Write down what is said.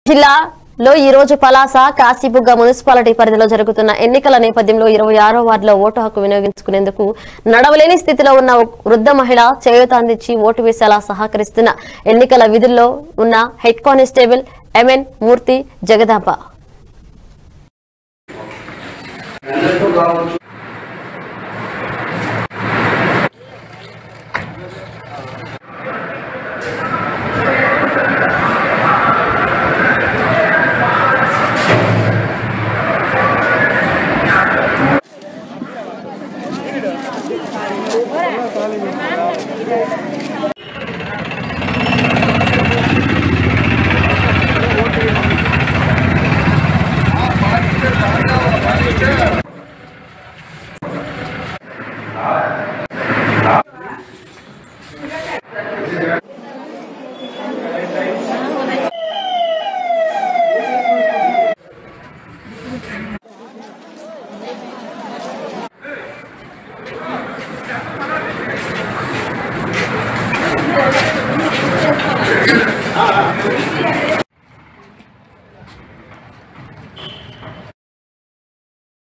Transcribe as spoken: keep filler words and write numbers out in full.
జిల్లాలో ఈ రోజు పలాస కాశీబుగ్గ మున్సిపాలిటీ పరిధిలో జరుగుతున్న ఎన్నికల నేపథ్యంలో ఇరవై ఆరో వార్డులో ఓటు హక్కు వినియోగించుకునేందుకు నడవలేని స్థితిలో ఉన్న వృద్ధ మహిళ చేయూత అందించి ఓటు వేసేలా సహకరిస్తున్న ఎన్నికల విధుల్లో ఉన్న head constable MN Murthy Jagadamba